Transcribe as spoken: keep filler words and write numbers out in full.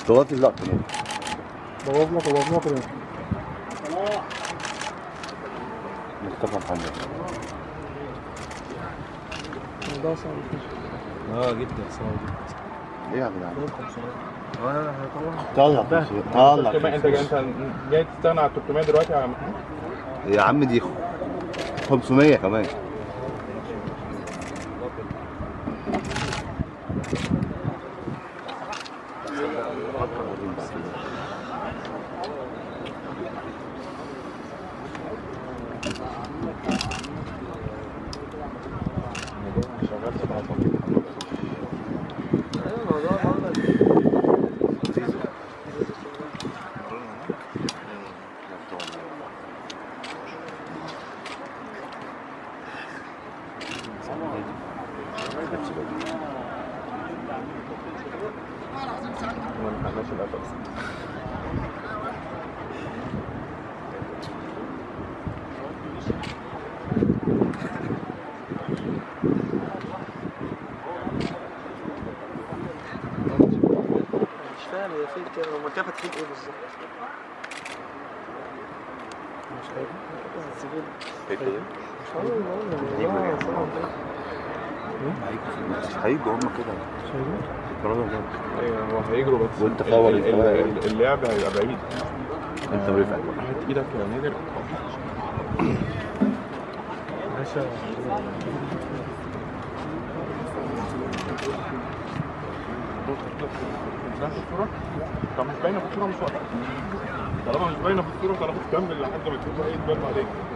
بوظ اللقطة دي. بوظنا بوظنا كده. مصطفى محمد. ده صعب. اه جدا صعب جدا. ايه يا جدعان؟ اه هطلع. طلع طلع. انت انت جاي تستغنى على ثلاثمية دلوقتي يا محمود؟ يا عم دي خمسمية كمان. مش فاهم هي فين كده، هما كده فاتحين ايه بالظبط؟ مش عارف. ايه؟ مش هيجوا هم كده. ايوه هو هيجروا بس وانت فور اللعب هيبقى بعيد. انت مريفع. هات ايدك يا نادر. باشا الصورة؟ طب مش باينة في الصورة مش وقتها. طالما مش باينة في الصورة خلاص كمل لحد ما تشوف ايه تبان عليك.